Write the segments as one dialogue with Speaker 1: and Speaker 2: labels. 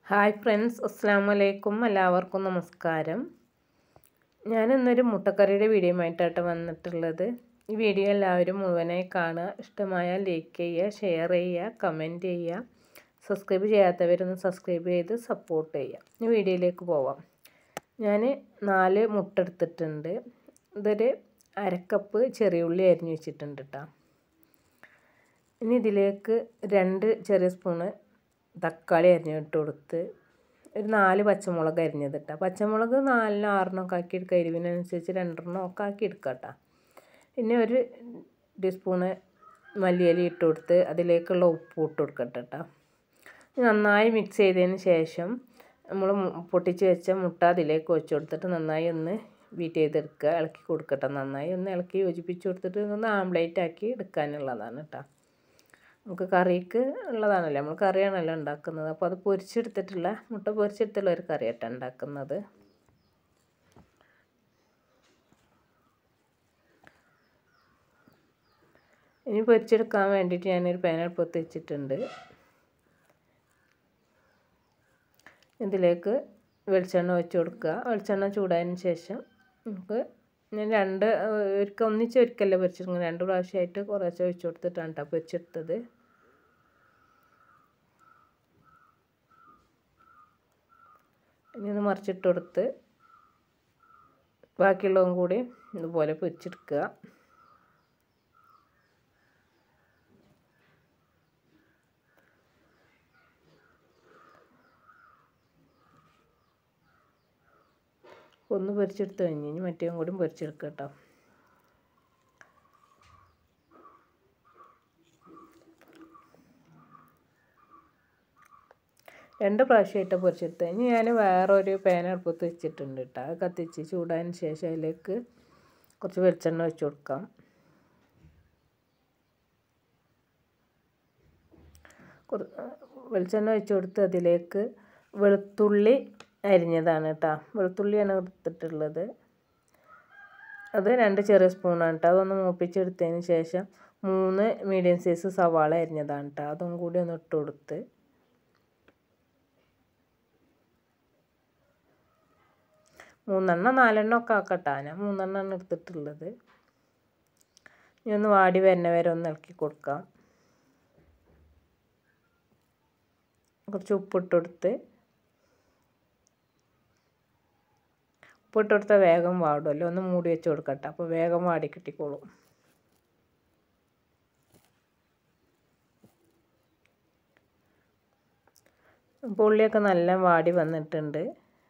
Speaker 1: Hi friends, അസ്സലാമു അലൈക്കും. എല്ലാവർക്കും നമസ്കാരം. ഞാൻ ഇന്നൊരു മുട്ടക്കറിയുടെ വീഡിയോയുമായിട്ടാണ് വന്നിട്ടുള്ളത്. ഈ വീഡിയോ എല്ലാവരും മുഴുവനായി കാണുക. ഇഷ്ടമായാൽ ലൈക്ക് ചെയ്യുക, ഷെയർ ചെയ്യുക, കമൻറ്റ് ചെയ്യുക. സബ്സ്ക്രൈബ് ചെയ്യാത്തവരൊന്ന് സബ്സ്ക്രൈബ് ചെയ്ത് സപ്പോർട്ട് ചെയ്യുക. ഈ വീഡിയോയിലേക്ക് പോവാം. ഞാൻ 4 മുട്ട എടുത്തിട്ടുണ്ട്. ഇതൊരു അരക്കപ്പ് ചെറിയ ഉള്ളി അരിഞ്ഞ് വെച്ചിട്ടുണ്ട് കേട്ടോ. ഇനി ഇതിലേക്ക് 2 ചെറിയ സ്പൂണ് തക്കാളി അരിഞ്ഞിട്ട് കൊടുത്ത് ഒരു 4 പച്ചമുളക് അരിഞ്ഞത് കേട്ടോ. പച്ചമുളക് 4 6 ആക്കി എടുക്കുക. എരിവിനനുസരിച്ച് 2 ഒക്കെ ആക്കി എടുക്കുക കേട്ടോ. പിന്നെ ഒരു ടീസ്പൂണ് മല്ലിയില ഇട്ട് കൊടുത്ത് അതിലേക്കുള്ള ഉപ്പ് ഇട്ട് കൊടുക്കട്ടെ കേട്ടോ. നന്നായി മിക്സ് ചെയ്തതിന് ശേഷം നമ്മൾ പൊട്ടിച്ച് വെച്ച മുട്ട അതിലേക്ക് വെച്ച് കൊടുത്തിട്ട് നന്നായി ഒന്ന് ബീറ്റ് ചെയ്തെടുക്കുക. ഇളക്കി കൊടുക്കട്ടെ. നന്നായി ഒന്ന് ഇളക്കി യോജിപ്പിച്ച് കൊടുത്തിട്ട് ഒന്ന് ആംപ്ലേറ്റ് ആക്കി എടുക്കാനുള്ളതാണ് കേട്ടോ. നമുക്ക് കറിക്ക് ഉള്ളതാണല്ലോ, നമ്മൾ കറിയാണല്ലോ ഉണ്ടാക്കുന്നത്. അപ്പോൾ അത് പൊരിച്ചെടുത്തിട്ടുള്ള മുട്ട പൊരിച്ചെടുത്തുള്ള ഒരു കറിയായിട്ടാണ് ഉണ്ടാക്കുന്നത്. ഇനി പൊരിച്ചെടുക്കാൻ വേണ്ടിയിട്ട് ഞാനൊരു പാൻ അടുപ്പത്ത് വെച്ചിട്ടുണ്ട്. ഇതിലേക്ക് വെളിച്ചെണ്ണ ഒഴിച്ച് കൊടുക്കുക. വെളിച്ചെണ്ണ ചൂടായതിന് ശേഷം നമുക്ക് ഞാൻ ഒന്നിച്ചൊരിക്കല്ല പൊരിച്ചെടുക്കുന്നത്, 2 പ്രാവശ്യമായിട്ട് കുറേശ്ശെ ഒഴിച്ച് കൊടുത്തിട്ടാണ് കേട്ടോ പൊരിച്ചെടുത്തത്. ഇനി ഒന്ന് മറിച്ചിട്ട് കൊടുത്ത് ബാക്കിയുള്ളതും കൂടി ഇതുപോലെ പൊരിച്ചെടുക്കുക. ഒന്ന് പൊരിച്ചെടുത്ത് കഴിഞ്ഞ് മറ്റേതും കൂടി പൊരിച്ചെടുക്കുക കേട്ടോ. രണ്ട് പ്രാവശ്യമായിട്ട് പൊരിച്ചെടുത്ത് കഴിഞ്ഞ് ഞാൻ വേറൊരു പാൻ അടുപ്പത്ത് വെച്ചിട്ടുണ്ട് കേട്ടോ. അത് കത്തിച്ച് ചൂടായതിന് ശേഷം അതിലേക്ക് കുറച്ച് വെളിച്ചെണ്ണ ഒഴിച്ച് കൊടുക്കാം. വെളിച്ചെണ്ണ ഒഴിച്ച് കൊടുത്ത് അതിലേക്ക് വെളുത്തുള്ളി അരിഞ്ഞതാണ് കേട്ടോ. വെളുത്തുള്ളിയാണ് എടുത്തിട്ടുള്ളത്. അത് 2 ചെറിയ സ്പൂണാണ് കേട്ടോ. അതൊന്ന് മൂപ്പിച്ചെടുത്തതിന് ശേഷം 3 മീഡിയം സൈസ് സവാള അരിഞ്ഞതാണ് കേട്ടോ. അതും കൂടി ഒന്ന് ഇട്ട് കൊടുത്ത് 3 4 ഒക്കെ ആക്കട്ടെ. ഞാൻ 3 എടുത്തിട്ടുള്ളത്. ഇനി ഒന്ന് വാടി വരുന്ന വരെ ഒന്ന് ഇളക്കി കൊടുക്കാം. കുറച്ച് ഉപ്പിട്ട് കൊടുത്ത് ഉപ്പിട്ട് വേഗം വാടുമല്ലോ, ഒന്ന് മൂടി വെച്ച് കൊടുക്കട്ടെ. അപ്പോൾ വേഗം വാടി കിട്ടിക്കോളും. അപ്പോൾ ഉള്ളിയൊക്കെ നല്ല വാടി വന്നിട്ടുണ്ട്.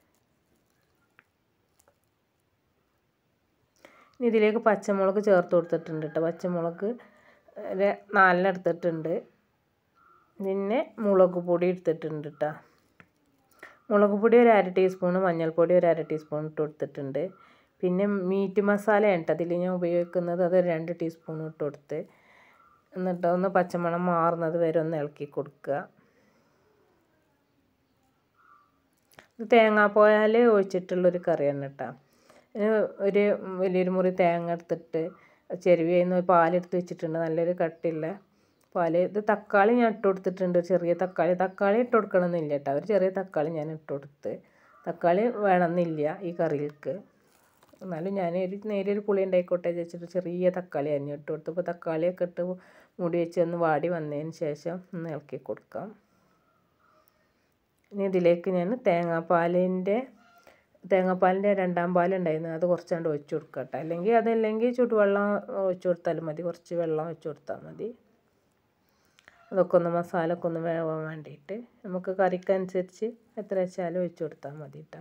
Speaker 1: ഇനി ഇതിലേക്ക് പച്ചമുളക് ചേർത്ത് കൊടുത്തിട്ടുണ്ട് കേട്ടോ. പച്ചമുളക് 4 എടുത്തിട്ടുണ്ട്. പിന്നെ മുളക് പൊടി എടുത്തിട്ടുണ്ട് കേട്ടോ. മുളക് പൊടി ഒരു 1/2 ടീസ്പൂണ്, മഞ്ഞൾപ്പൊടി ഒരു 1/2 ടീസ്പൂൺ ഇട്ട് കൊടുത്തിട്ടുണ്ട്. പിന്നെ മീറ്റ് മസാലയാണ് കേട്ടോ അതിൽ ഞാൻ ഉപയോഗിക്കുന്നത്. അത് 2 ടീസ്പൂൺ ഇട്ട് കൊടുത്ത് എന്നിട്ട് ഒന്ന് പച്ചമണം മാറുന്നത് വരെ ഒന്ന് ഇളക്കി കൊടുക്കുക. ഇത് തേങ്ങാപ്പാൽ ഒഴിച്ചിട്ടുള്ളൊരു കറിയാണ് കേട്ടോ. ഒരു വലിയൊരു മുറി തേങ്ങ എടുത്തിട്ട് ചെരുവിന്ന് പാലെടുത്ത് വെച്ചിട്ടുണ്ട്, നല്ലൊരു കട്ടിയുള്ള പാല്. ഇത് തക്കാളി ഞാൻ ഇട്ട് കൊടുത്തിട്ടുണ്ട്, ചെറിയ തക്കാളി ഇട്ട് കൊടുക്കണമെന്നില്ല കേട്ടോ. ഒരു ചെറിയ തക്കാളി ഞാൻ ഇട്ട് കൊടുത്ത്. തക്കാളി വേണമെന്നില്ല ഈ കറിയിലേക്ക്, എന്നാലും ഞാൻ നേരിയൊരു പുളി ഉണ്ടായിക്കോട്ടെ വെച്ചിട്ട് ചെറിയ തക്കാളി അരിഞ്ഞ് ഇട്ട് കൊടുത്തു. അപ്പോൾ തക്കാളിയൊക്കെ ഇട്ട് മൂടി വെച്ച് ഒന്ന് വാടി വന്നതിന് ശേഷം ഒന്ന് ഇളക്കി കൊടുക്കാം. ഇനി ഇതിലേക്ക് ഞാൻ തേങ്ങാപ്പാലിൻ്റെ 2ാം പാലുണ്ടായിരുന്നു, അത് കുറച്ചാണ്ട് ഒഴിച്ച് കൊടുക്കട്ടെ. അതല്ലെങ്കിൽ ചുടുവെള്ളം ഒഴിച്ച് കൊടുത്താലും മതി, കുറച്ച് വെള്ളം ഒഴിച്ച് കൊടുത്താൽ മതി. അതൊക്കെ ഒന്ന് മസാലയൊക്കെ ഒന്ന് വേവാൻ വേണ്ടിയിട്ട് നമുക്ക് കറിക്കനുസരിച്ച് എത്ര വെച്ചാലും ഒഴിച്ച് കൊടുത്താൽ മതി കേട്ടോ.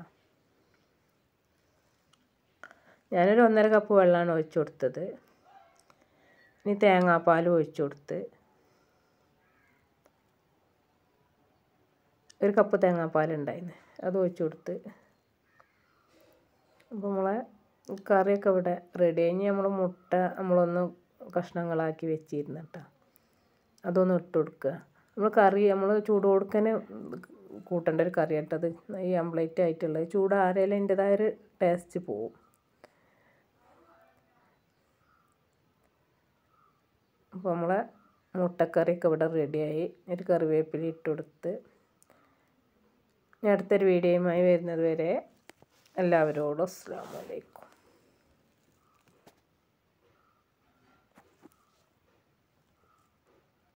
Speaker 1: ഞാനൊരു 1.5 കപ്പ് വെള്ളമാണ് ഒഴിച്ച് കൊടുത്തത്. ഇനി തേങ്ങാപ്പാൽ ഒഴിച്ച് കൊടുത്ത് 1 കപ്പ് തേങ്ങാപ്പാലുണ്ടായിരുന്നു, അത് ഒഴിച്ച് കൊടുത്ത്. അപ്പോൾ നമ്മളെ കറിയൊക്കെ ഇവിടെ റെഡി. കഴിഞ്ഞ് നമ്മൾ മുട്ട നമ്മളൊന്ന് കഷ്ണങ്ങളാക്കി വെച്ചിരുന്നു കേട്ടോ. അതൊന്ന് ഇട്ട് കൊടുക്കുക. നമ്മൾ ചൂട് കൊടുക്കനെ കൂട്ടേണ്ട ഒരു കറി കേട്ടത്. ഈ ആംപ്ലേറ്റ് ആയിട്ടുള്ളത് ചൂടാറിയാലും അതിൻ്റെതായൊരു ടേസ്റ്റ് പോവും. അപ്പോൾ നമ്മളെ മുട്ടക്കറിയൊക്കെ ഇവിടെ റെഡിയായി. ഒരു കറിവേപ്പില ഇട്ട് കൊടുത്ത് അടുത്തൊരു വീഡിയോയുമായി വരുന്നത് വരെ എല്ലാവരോടും അസ്സലാമു അലൈക്കും.